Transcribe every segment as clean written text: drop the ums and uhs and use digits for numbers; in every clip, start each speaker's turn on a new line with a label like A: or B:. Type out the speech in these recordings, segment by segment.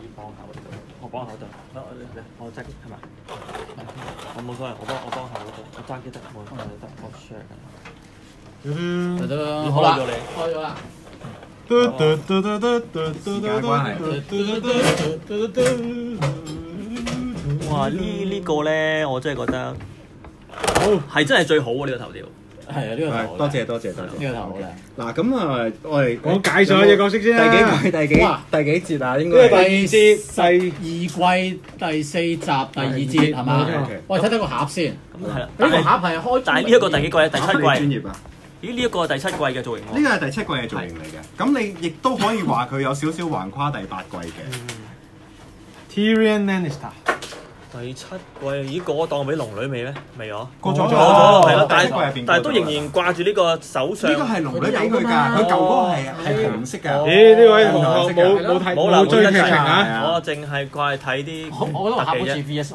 A: 幫下我幫下得，我揸係咪？我冇所謂，我幫下嗰度，我揸機得冇得，我 share 緊。
B: 得好啦，開咗啦。
C: 時間關係。
A: 哇！呢個咧，我真係覺得係真係最好喎！呢個頭條
B: 係啊，呢個頭
C: 多謝。
B: 呢個頭好靚。
C: 嗱咁啊，我哋
D: 我介紹下隻角色先啦。
C: 第幾節啊？應該
B: 第2季第4集第2節係嘛？我哋睇睇個盒先。
A: 咁係啦。
B: 呢個盒係開，
A: 但係呢一個第幾季啊？第7季。
C: 專業啊！
A: 咦？呢一個係第7季嘅造型喎。
C: 呢個係第7季嘅造型嚟嘅。咁你亦都可以話佢有少少橫跨第8季嘅。
D: Tyrion Lannister。
A: 第7季，咦過咗檔俾龍女未咧？未啊？
C: 過咗
A: 係咯，但
C: 第7季入邊
A: 係都仍然掛住呢個手上。
C: 呢個係龍女俾佢㗎，佢舊嗰個係紅色㗎。
D: 咦？呢位同學冇追劇情啊？
A: 我淨係掛係睇啲。
B: 我覺得個盒好似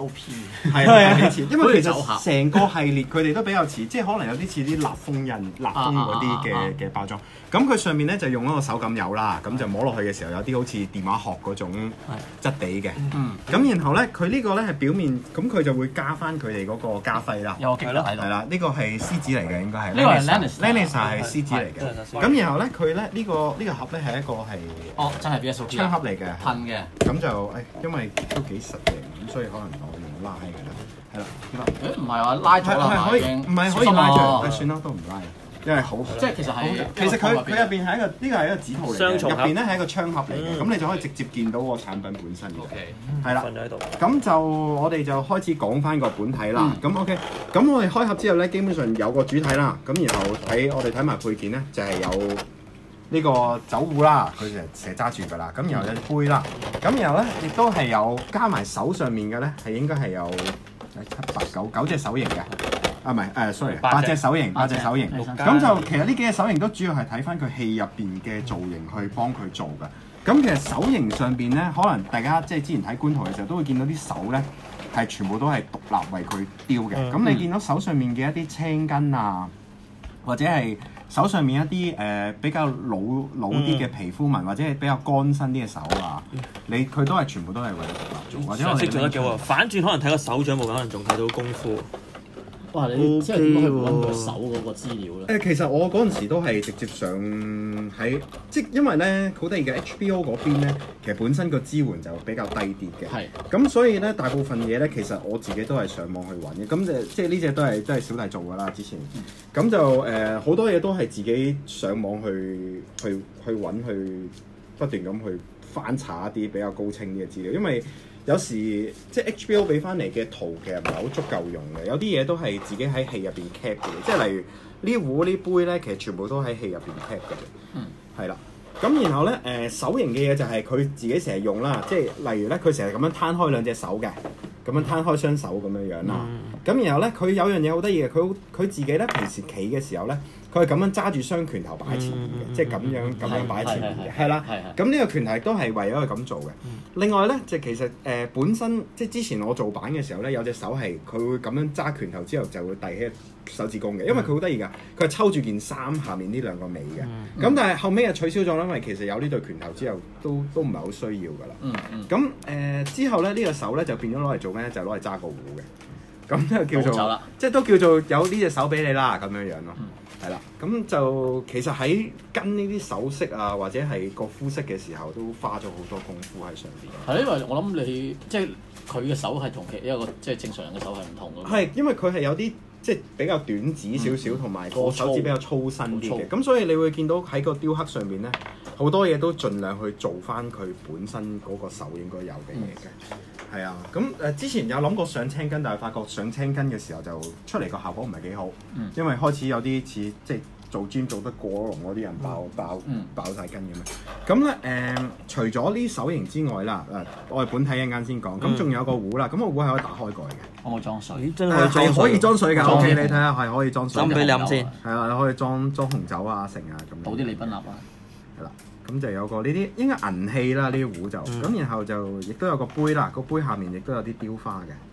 B: VSOP。
C: 係幾似，因為其實成個系列佢哋都比較似，即係可能有啲似啲立封嗰啲嘅包裝。咁佢上面咧就用嗰個手感油啦，咁就摸落去嘅時候有啲好似電話殼嗰種質地嘅。咁然後咧佢呢個咧係表面，咁佢就會加翻佢哋嗰個家徽啦。
B: 有係咯，
C: 係啦，呢個係獅子嚟嘅應該係。
B: 呢個係
C: Lannister 係獅子嚟嘅。咁然後咧佢咧呢個盒咧係一個係
B: 真係 VSOP
C: 槍盒嚟嘅，
B: 噴嘅。
C: 咁就因為都幾實嘅，咁所以可能我用拉嘅啦。係啦，
B: 唔係話拉咗啦，
C: 係可以，唔係可以拉著，算啦，都唔拉，因為好。
B: 即係其實
C: 佢入邊係一個呢個係一個紙套嚟嘅，
A: 雙重盒
C: 入邊咧係一個槍盒嚟嘅，咁你就可以直接見到個產品本身嘅。係啦，
A: 瞓咗喺度。
C: 咁就我哋就開始講翻個本體啦。咁 OK，咁我哋開盒之後咧，基本上有個主體啦，咁然後我哋睇埋配件咧，就係有呢個酒壺啦，佢成日揸住㗎啦。咁然後有啲杯啦，咁然後咧亦都係有加埋手上面嘅咧，係應該係有7、8、9隻手型嘅。啊唔係，sorry， 8隻手型，8隻手型。咁就其實呢幾隻手型都主要係睇翻佢戲入邊嘅造型去幫佢做嘅。咁其實手型上邊咧，可能大家即係之前睇官圖嘅時候都會見到啲手咧係全部都係獨立為佢雕嘅。咁你見到手上面嘅一啲青筋啊，或者係手上面一啲比較老啲嘅皮膚紋，或者係比較乾身啲嘅手啊，佢都係全部都係為咗獨立做，或者我哋
A: 做得幾好，反轉可能睇個手掌部分，可能仲睇到功夫。
B: 哇！你即係點樣去揾個手嗰個資料咧？
C: 其實我嗰陣時都係直接上喺，即係因為咧好得意嘅 HBO 嗰邊咧，其實本身個支援就比較低啲嘅。係。咁所以咧，大部分嘢咧，其實我自己都係上網去揾嘅。咁即係呢隻都係小弟做㗎啦，之前。咁就好多嘢都係自己上網去揾，去不斷咁去翻查一啲比較高清啲嘅資料，因為有時即係 HBO 俾翻嚟嘅圖其實唔係好足夠用嘅，有啲嘢都係自己喺戲入邊 cap 嘅，即係例如呢壺呢杯咧，其實全部都喺戲入邊 cap 嘅，係啦。咁然後咧手型嘅嘢就係佢自己成日用啦，即係例如咧佢成日咁樣攤開兩隻手嘅，咁樣攤開雙手咁樣樣啦。咁然後咧佢有樣嘢好得意嘅，佢自己咧平時企嘅時候咧，佢係咁樣揸住雙拳頭擺喺前面嘅，即係咁樣擺喺前面嘅，係啦。咁呢個拳頭都係為咗佢咁做嘅。另外咧，就其實本身即係之前我做版嘅時候咧，有隻手係佢會咁樣揸拳頭之後就會遞起手指公嘅，因為佢好得意㗎，佢係抽住件衫下面呢兩個尾嘅。咁但係後尾又取消咗啦，因為其實有呢對拳頭之後都唔係好需要㗎啦。咁之後咧呢個手咧就變咗攞嚟做咩咧？就攞嚟揸個壺嘅。咁就叫做即係都叫做有呢隻手俾你啦，咁樣樣咯。係啦，咁就其實喺跟呢啲首飾啊，或者係個膚色嘅時候，都花咗好多功夫喺上邊。
B: 係因為我諗你即係佢嘅手係同一個即係正常人嘅手係唔同嘅。
C: 係因為佢係有啲即係比較短指少少，同埋個手指比較粗身啲嘅。咁所以你會見到喺個雕刻上面咧，好多嘢都盡量去做翻佢本身嗰個手應該有嘅嘢嘅。係啊，咁之前有諗過上青筋，但係發覺上青筋嘅時候就出嚟個效果唔係幾好，因為開始有啲似即係做 gym 做得過龍嗰啲人爆晒筋咁樣。咁咧除咗呢手型之外啦，我哋本體一陣間先講，咁仲有個壺啦，咁個壺係可以打開蓋嘅，
B: 可唔可以裝水？
A: 真
C: 係可以裝水㗎。OK，你睇下係可以裝水。
A: 斟俾你飲先。
C: 係啊，你可以裝紅酒啊、成啊咁。
B: 倒啲利賓納啊。
C: 係啦。咁就有個呢啲應該銀器啦，呢啲壺就咁，然後就亦都有個杯啦，個杯下面亦都有啲雕花嘅。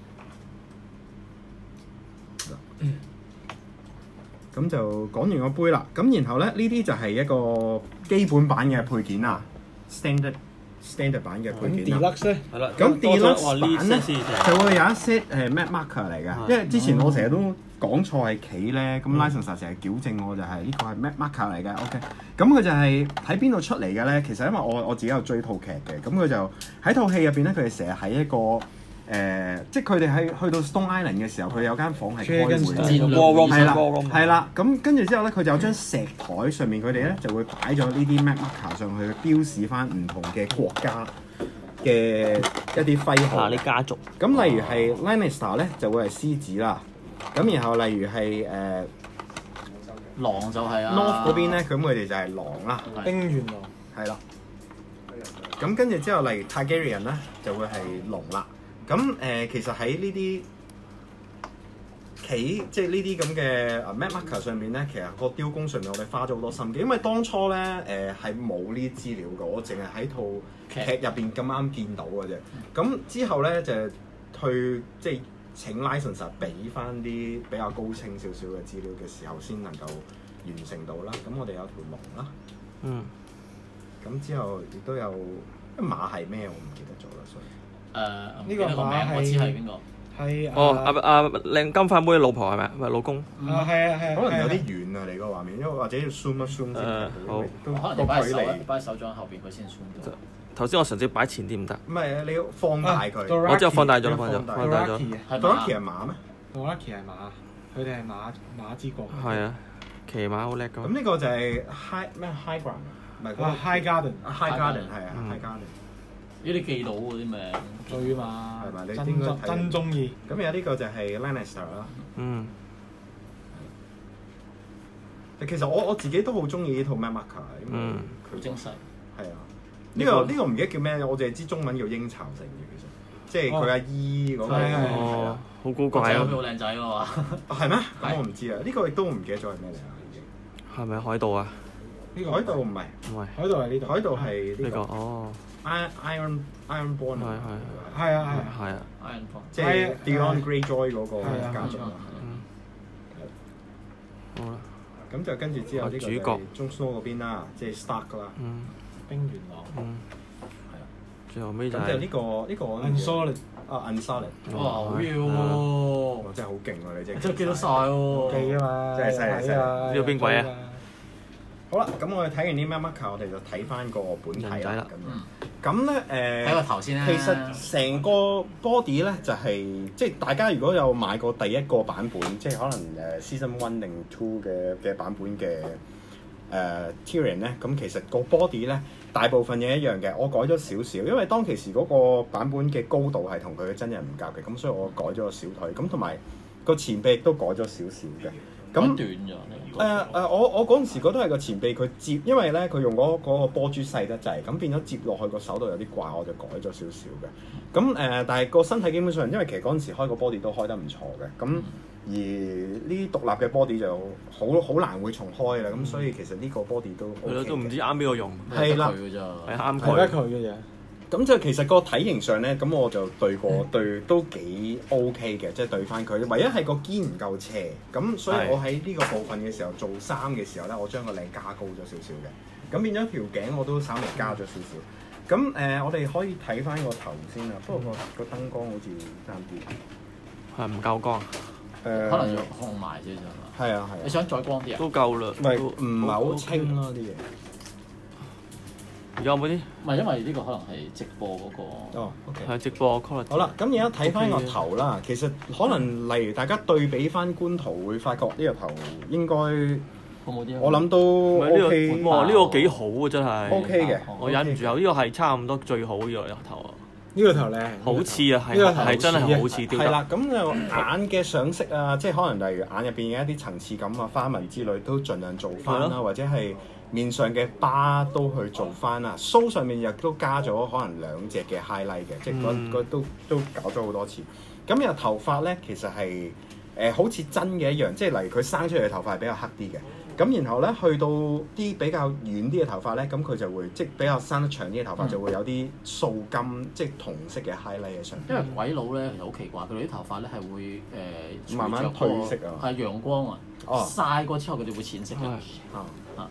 C: 咁就講完個杯啦，咁然後咧呢啲就係一個基本版嘅配件啦，standard standard 版嘅配件啦。
D: Deluxe 咧，
A: 係啦。
C: 咁 Deluxe 版咧
A: 就
C: 就會有一 set Matte Marker 嚟嘅，因為之前我成日都講錯係企咧，咁 Licenser 成日矯正我就係呢個係 Matte Marker 嚟嘅。OK， 咁佢就係喺邊度出嚟嘅咧？其實因為我自己有追套劇嘅，咁佢就喺套戲入邊咧，佢哋成日喺一個即係佢哋去到 Stone Island 嘅時候，佢有間房係開會嘅，係啦，咁跟住之後咧，佢就有張石台上面，佢哋咧就會擺咗呢啲 Matte Marker 上去，標示翻唔同嘅國家嘅一啲徽號。
A: 啲家族。
C: 咁例如係 Lannister 咧，就會係獅子啦。咁然後例如係
B: 狼就係
C: North 嗰邊咧，咁佢哋就係狼啦，
D: 冰原狼
C: 係啦。咁跟住之後，例如 Targaryen 咧，就會係龍啦。咁其實喺呢啲即係呢啲咁嘅Matte Marker 上面咧，其實個雕工上面我哋花咗好多心機，因為當初咧係冇呢啲資料嘅，我淨係喺套劇入邊咁啱見到嘅啫。咁之後咧就去即係請 Licenser 俾翻啲比較高清少少嘅資料嘅時候，先能夠完成到啦。咁我哋有條龍啦，咁之後亦都有馬係咩？我唔記得咗啦，所以。
D: 呢個馬
B: 我知係邊個？
D: 係
A: 靚金髮妹嘅老婆係咪啊？咪老公？
D: 係啊，
C: 可能有啲遠啊，你個畫面，因為或者要 zoom 一 zoom 先，
B: 好，可能你擺手掌後邊佢先 zoom 到。
A: 頭先我嘗試擺前啲唔得。
C: 唔係，你要放大佢。
A: 我知我放大咗，放大咗。
C: Dothraki 係馬咩
D: ？Dothraki係馬，佢哋係馬之國。
A: 係啊，騎馬好叻㗎。
C: 咁呢個就係 High Ground， 唔係
D: High Garden。High
C: Garden 係啊 ，High Garden。
B: 呢啲記到嗰啲名
D: 最嘛，
C: 係咪？你應該
D: 真中意。
C: 咁有呢個就係 Lannister 啦。其實我自己都好中意呢套 Matte Marker，因為佢
B: 精細。
C: 係啊。呢個唔記得叫咩，我淨係知中文叫鷹巢城嘅，其實即係佢阿姨嗰個。
A: 哦，好古怪啊！
B: 好靚仔㗎嘛。
C: 係咩？咁我唔知啊。呢個亦都唔記得咗係咩嚟啊？已經。
A: 係咪海盜啊？
C: 呢個海盜唔係。
D: 海盜係呢度。
C: 海盜係呢個。
A: 哦。
C: Ironborn
D: 係啊
B: ，Ironborn
C: 即係 Theon Greyjoy 嗰個家族。
A: 好啦。
C: 咁就跟住之後呢個就係 Jon Snow 嗰邊啦，即係 Stark 啦。
D: 冰原狼。
C: 係啊。
A: 最後尾就
C: 係呢個
D: Unsullied。
C: Unsullied。
B: 哇，好嘢喎！
C: 真係好勁喎！你真
B: 係記得晒喎。
D: 記啊嘛。
C: 真係犀利！
A: 呢個邊鬼啊？
C: 好啦，咁我哋睇完啲 Matte Marker，我哋就睇翻個本體啦。咁咧
B: 睇個頭先啦。
C: 其實成個 body 咧就係即係大家如果有買過第一個版本，即係可能Season 1定 2嘅版本嘅Tyrion 咧，咁其實個 body 咧大部分嘢一樣嘅，我改咗少少，因為當其時嗰個版本嘅高度係同佢嘅真人唔夾嘅，咁所以我改咗個小腿，咁同埋個前臂亦都改咗少少嘅。咁
B: 短咗
C: 我嗰陣時覺得係個前臂佢接，因為咧佢用嗰個波珠細得滯，咁變咗接落去個手度有啲怪，我就改咗少少嘅。咁但係個身體基本上，因為其實嗰陣時開個 body 都開得唔錯嘅，咁而呢啲獨立嘅 body 就好難會重開啦。咁所以其實呢個 body 都係咯，
A: 都唔知啱邊個用。
C: 係啦，
A: 係啱佢
D: 嘅啫。
C: 咁就其實個體型上咧，咁我就對過對都幾 OK 嘅，即係對翻佢。唯一係個肩唔夠斜，咁所以我喺呢個部分嘅時候做衫嘅時候咧，我將個領加高咗少少嘅，咁變咗條頸我都稍微加咗少少。咁我哋可以睇翻個頭先啊，不過個燈光好似爭啲，
A: 係唔夠光。
B: 可能要控埋少少。
C: 係啊係啊。
B: 你想再光啲啊？
A: 都夠啦。
C: 唔係好清咯啲嘢。
A: 有冇啲？
B: 唔係因為呢個可能係直播嗰個。
C: 哦 ，OK。
A: 係直播 quality。
C: 好啦，咁而家睇翻個頭啦，其實可能例如大家對比翻官圖，會發覺呢個頭應該我諗都 OK。
A: 哇！呢個幾好啊，真係。
C: OK 嘅，
A: 我忍唔住有呢個係差唔多最好呢個頭啊。
D: 呢個頭靚，
A: 好似啊，係真係好似雕得。
C: 係啦，咁就眼嘅上色啊，即係可能例如眼入邊嘅一啲層次感啊、花紋之類都盡量做翻啦，或者係面上嘅疤都去做翻啦。須上面亦都加咗可能2隻嘅 highlight 嘅，即係嗰都搞咗好多次。咁有頭髮咧，其實係好似真嘅一樣，即係例如佢生出嚟嘅頭髮係比較黑啲嘅。咁然後咧，去到啲比較遠啲嘅頭髮咧，咁佢就會即係比較生得長啲嘅頭髮就會有啲素金，即係銅色嘅 highlight 喺上邊。
B: 因為鬼佬咧其實好奇怪，佢哋啲頭髮咧係會
C: 慢慢褪色啊，
B: 係陽光啊，曬過之後佢哋會淺色嘅。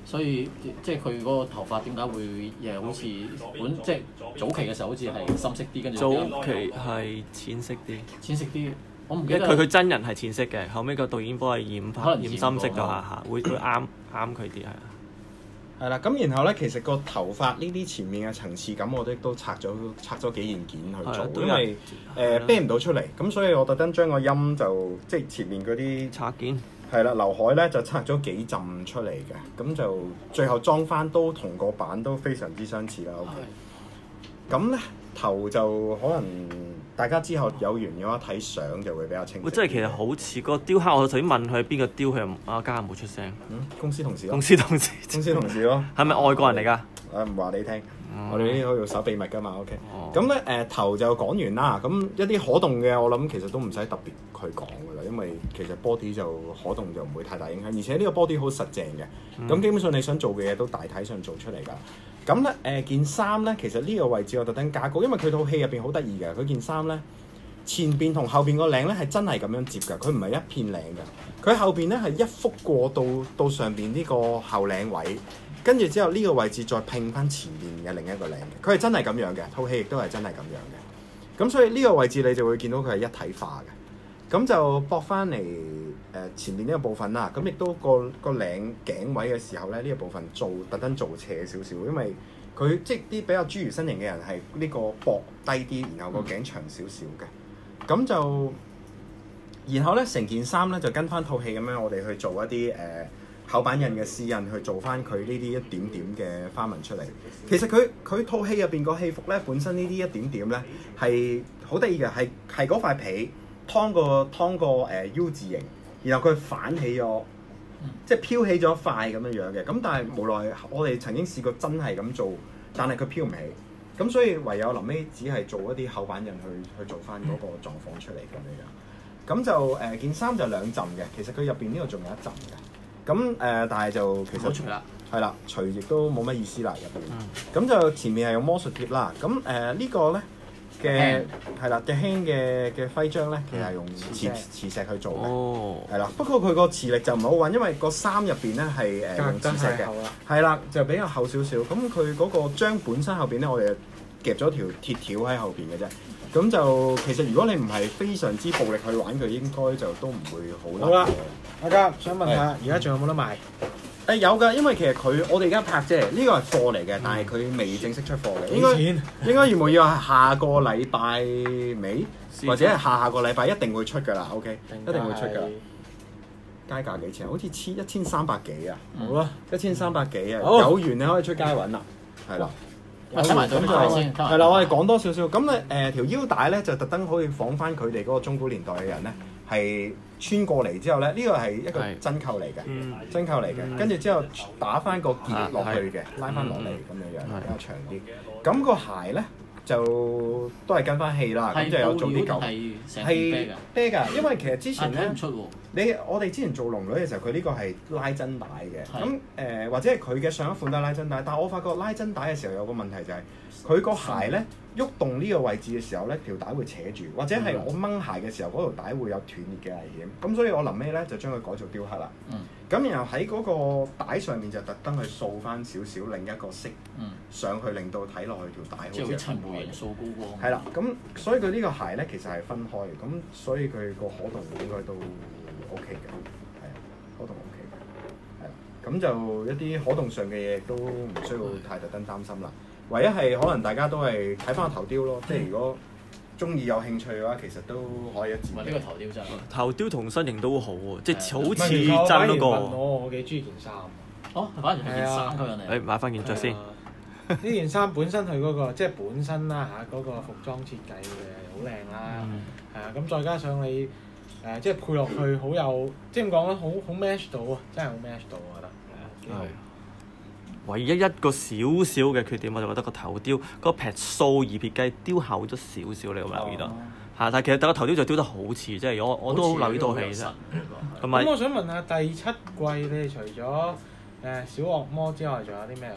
B: 所以即係佢嗰個頭髮點解會誒好似即係早期嘅時候好似係深色啲，跟住
A: 早期係淺色啲。
B: 淺色啲，我唔記得。
A: 佢真人係淺色嘅，後尾個導演幫佢染深色咗下，會啱佢啲係啊。
C: 係啦，咁然後咧，其實個頭髮呢啲前面嘅層次感，我哋都拆咗幾件件去做，因為啤唔到出嚟，咁所以我特登將個音就即係前面嗰啲
A: 拆件。係
C: 啦，劉海咧就拆咗幾浸出嚟嘅，咁就最後裝翻都同個版都非常之相似啦。OK，咁咧頭就可能大家之後有緣嘅話睇相就會比較清晰。
A: 即係其實好似個雕刻，我頭先問佢係邊個雕，佢阿家冇出聲。
C: 公司同事咯。
A: 公司同事咯。係咪外國人嚟㗎？
C: 唔話你聽，我哋呢啲可以守秘密㗎嘛。OK，咁咧頭就講完啦。咁一啲可動嘅，我諗其實都唔使特別去講㗎啦，因為其實 body 就可動就唔會太大影響，而且呢個 body 好實淨嘅。咁基本上你想做嘅嘢都大體上做出嚟㗎。咁咧件衫咧，其實呢個位置我特登加高，因為佢套戲入邊好得意嘅，佢件衫咧前邊同後邊個領咧係真係咁樣接㗎，佢唔係一片領㗎，佢後邊咧係一幅過到上邊呢個後領位。跟住之後呢個位置再拼翻前面嘅另一個領嘅，佢係真係咁樣嘅，套戲亦都係真係咁樣嘅。咁所以呢個位置你就會見到佢係一體化嘅。咁就駁翻嚟前面呢個部分啦。咁亦都個領頸位嘅時候咧，呢個部分特登做斜少少，因為佢即係啲比較侏儒身形嘅人係呢個膊低啲，然後個頸長少少嘅。咁就然後咧成件衫咧就跟翻套戲咁樣，我哋去做一啲厚版印嘅絲印去做翻佢呢啲一點點嘅花紋出嚟。其實佢套戲入邊個戲服咧，本身呢啲一點點咧係好得意嘅，係嗰塊皮劏個U 字形，然後佢反起咗，即係飄起咗一塊咁樣嘅。咁但係無奈我哋曾經試過真係咁做，但係佢飄唔起。咁所以唯有臨尾只係做一啲厚版印去做翻嗰個狀況出嚟咁樣。咁就件衫就兩浸嘅，其實佢入邊呢度仲有一浸嘅。咁但係就其實係啦，除亦都冇乜意思啦入邊。咁就前面係用魔術貼啦。咁呢個咧嘅係啦嘅輕嘅徽章咧，其實係用磁石去做嘅。係啦，不過佢個磁力就唔係好穩，因為個衫入邊咧係用磁石嘅。係啦，就比較厚少少。咁佢嗰個章本身後邊咧，我哋夾咗條鐵條喺後邊嘅啫。咁就其實如果你唔係非常之暴力去玩佢，應該就都唔會好難。
D: 好啦，阿嘉想問下，而家仲有冇得賣？
C: 有㗎，因為其實我哋而家拍啫，呢個係貨嚟嘅，但係佢未正式出貨嘅。應該要下個禮拜尾，或者係下個禮拜一定會出㗎啦。OK， 一定會出㗎。街價幾錢？好似1300幾啊！
D: 好啦
C: ，1300幾啊！有緣你可以出街揾啦，係啦。
B: 睇埋對牌先，
C: 係啦，我哋講多少少。咁咧條腰帶咧就特登可以仿翻佢哋嗰個中古年代嘅人咧，係穿過嚟之後咧，呢個係一個針扣嚟嘅，針扣嚟嘅。跟住之後打翻個結落去嘅，拉翻落嚟咁樣比較長啲。咁個鞋咧就都係跟翻戲啦，咁就有做啲舊係啤㗎，因為其實之前咧我哋之前做龍女嘅時候，佢呢個係拉針帶嘅，咁或者係佢嘅上一款都係拉針帶，但係我發覺拉針帶嘅時候有個問題就係佢個鞋咧喐動呢個位置嘅時候咧，條帶會扯住，或者係我掹鞋嘅時候嗰條帶會有斷裂嘅危險，咁所以我臨尾咧就將佢改做雕刻啦。咁然後喺嗰個帶上面就特登去掃翻少少另一個色上去，令到睇落去條帶好似
B: 陳模型掃高光。
C: 係啦，咁所以佢呢個鞋咧其實係分開嘅，咁所以佢個可動應該都 OK 嘅，係啊，可動 OK 嘅，係啦，咁就一啲可動上嘅嘢都唔需要太特登擔心啦。唯一係可能大家都係睇翻個頭雕咯，即係如果中意有興趣嘅話，其實都可以一致。
B: 呢個頭雕真係
A: 頭雕同身形都好喎，即係好似
D: 真
A: 嗰個。
D: 我幾中意件衫。
B: 反而係件衫吸引你。
A: 買翻件着先。
D: 呢件衫本身佢嗰個即係本身啦嚇，嗰個服裝設計嘅好靚啦，係啊，咁再加上你即係配落去好有，即係點講咧，好 match 到啊，真係好 match 到，我覺得係。
A: 唯一一個少少嘅缺點，我就覺得個頭雕嗰撇數二撇雞雕厚咗少少，你有冇留意到？但係其實個頭雕就雕得好似，即係我都好留意到戲啫。
D: 咁我想問下第7季你哋除咗小惡魔之外，仲有啲咩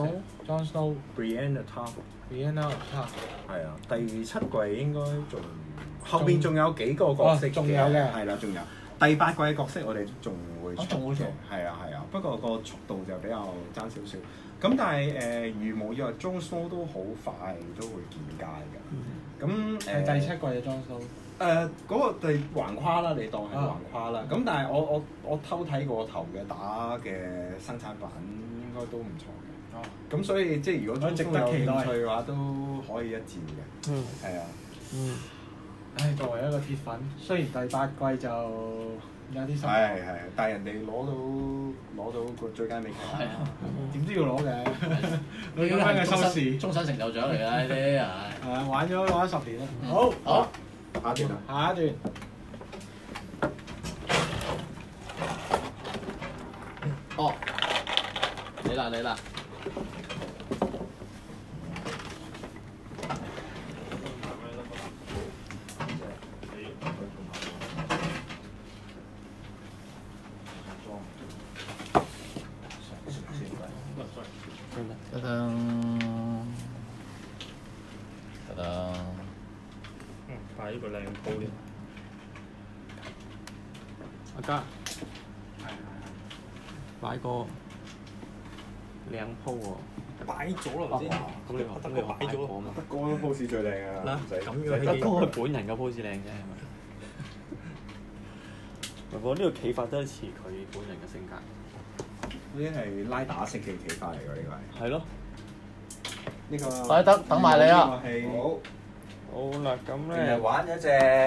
C: Jon Snow、Brienne of Tarth 係啊，第7季應該仲後邊仲有幾個角色嘅，
D: 仲有嘅，
C: 係啦，仲有。 第8季嘅角色我哋仲會出
D: 仲會做，
C: 係啊，不過個速度就比較爭少少。咁但係如無意外 Jon Snow 都好快都會見街㗎。咁
D: 係第7季嘅裝修。
C: 嗰個對橫跨啦，你當係橫跨啦。咁但係我偷睇過頭嘅打嘅生產版應該都唔錯嘅。咁所以即係如果
D: 值得期待
C: 有興趣嘅話，都可以一戰嘅。係啊。
D: 唉，作為一個鐵粉，雖然第8季就有啲失望。
C: 係，但係人哋攞到個最佳美劇啦。
D: 點都要攞嘅。佢咁樣嘅收視，
B: 終身成就獎嚟㗎呢啲啊！
D: 係啊，玩咗10年啦。
C: 好，下一段啦。
D: 下一段。
B: 哦，嚟啦！
A: 擺呢個靚鋪添。阿嘉，擺個靚鋪喎。擺咗啦先。咁你話擺咗啊嘛？
C: 德哥 pose 最靚啊！
A: 嗱，咁樣德哥佢本人嘅 pose 靚啫，係咪？唔係喎，呢個企法都係似佢本人嘅性格。
C: 呢啲係拉打式嘅企法嚟㗎，呢個係。係
A: 咯。
C: 呢個。
B: 快得等埋你啊！
C: 好。
A: 好啦，咁咧。
E: 玩咗隻。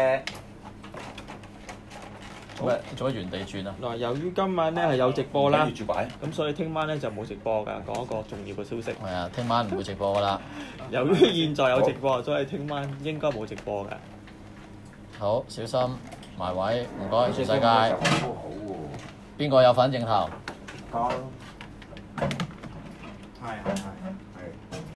B: 喂，做咗原地轉啊！
A: 嗱，由於今晚咧係有直播啦，
E: 住擺。
A: 咁所以聽晚咧就冇直播㗎。講一個重要嘅消息。
B: 係啊，聽晚唔會直播㗎啦。
A: 由於現在有直播，所以聽晚應該冇直播㗎。
B: 好，小心埋位，唔該，全世界。
E: 都好喎。
B: 邊個有份正頭？
C: 係。